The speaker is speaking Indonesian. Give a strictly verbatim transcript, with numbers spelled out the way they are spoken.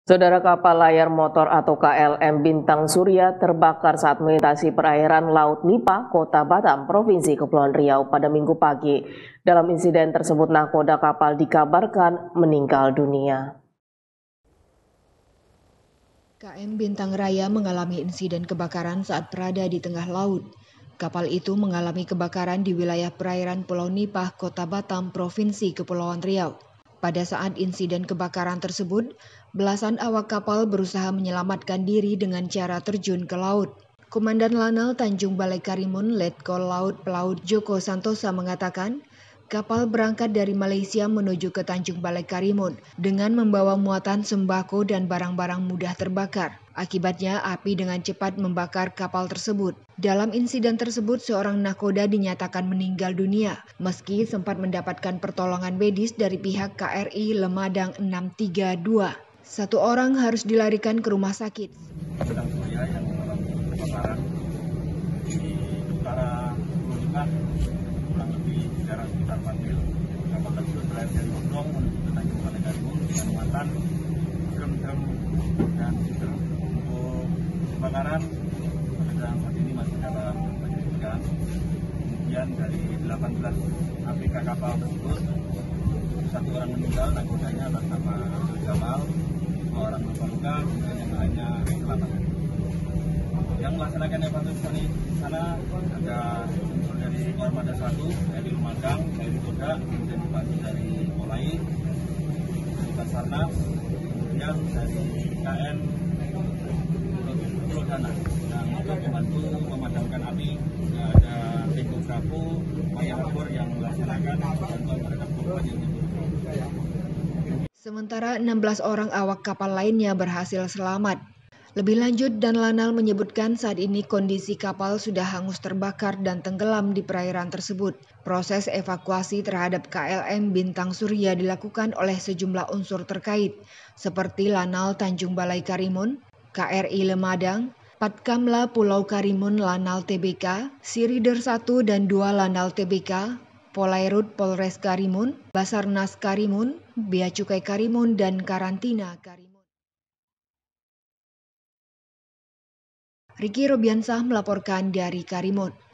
Saudara, kapal layar motor atau K L M Bintang Surya terbakar saat melintasi perairan Laut Nipah, Kota Batam, Provinsi Kepulauan Riau pada Minggu pagi. Dalam insiden tersebut, nahkoda kapal dikabarkan meninggal dunia. K M Bintang Raya mengalami insiden kebakaran saat berada di tengah laut. Kapal itu mengalami kebakaran di wilayah perairan Pulau Nipah, Kota Batam, Provinsi Kepulauan Riau. Pada saat insiden kebakaran tersebut, belasan awak kapal berusaha menyelamatkan diri dengan cara terjun ke laut. Komandan Lanal Tanjung Balai Karimun, Letkol Laut Pelaut Joko Santosa mengatakan, kapal berangkat dari Malaysia menuju ke Tanjung Balai Karimun dengan membawa muatan sembako dan barang-barang mudah terbakar. Akibatnya, api dengan cepat membakar kapal tersebut. Dalam insiden tersebut, seorang nahkoda dinyatakan meninggal dunia, meski sempat mendapatkan pertolongan medis dari pihak K R I Lemadang enam tiga dua. Satu orang harus dilarikan ke rumah sakit. Bintang Surya yang mengalami kebakaran di utara Pulau Nipah, kurang lebih jarak sekitar empat mil. Kapal tersebut berlayar dari Hongkong menuju ke Tanjung Balai Karimun dengan muatan drum-drum dan diesel. Untuk kebakaran pada saat ini masih dalam penyelidikan. Kemudian dari delapan belas A B K kapal tersebut, satu orang meninggal, nahkodanya atas nama Abdul Jamal, dua orang luka-luka, kemudian yang lainnya selamat. Yang melaksanakan evakuasi di sana ada unsur dari Armada satu, dari Lumajang, dari Koda, kemudian dibantu dari Polai, dari Basarnas, kemudian dari K N Pulau Dana. Yang untuk membantu memadamkan api, ada Teko Bravo, Maya Harbor yang melaksanakan bantuan terhadap korban yang timbul. Sementara enam belas orang awak kapal lainnya berhasil selamat. Lebih lanjut, Dan Lanal menyebutkan saat ini kondisi kapal sudah hangus terbakar dan tenggelam di perairan tersebut. Proses evakuasi terhadap K L M Bintang Surya dilakukan oleh sejumlah unsur terkait, seperti Lanal Tanjung Balai Karimun, K R I Lemadang, Patkamla Pulau Karimun Lanal T B K, Sirider satu dan dua Lanal T B K, Polairut Polres Karimun, Basarnas Karimun, Bea Cukai Karimun, dan Karantina Karimun. Riki Robiansah melaporkan dari Karimun.